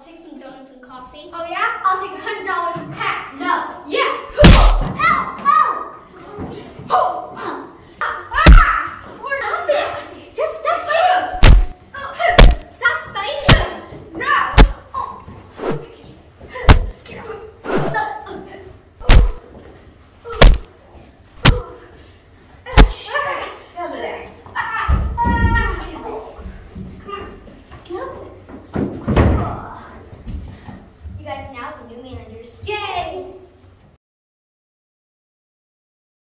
take some donuts and coffee? Oh yeah? I'll take $100 for tax. No. Yes. Help! Help! Oh.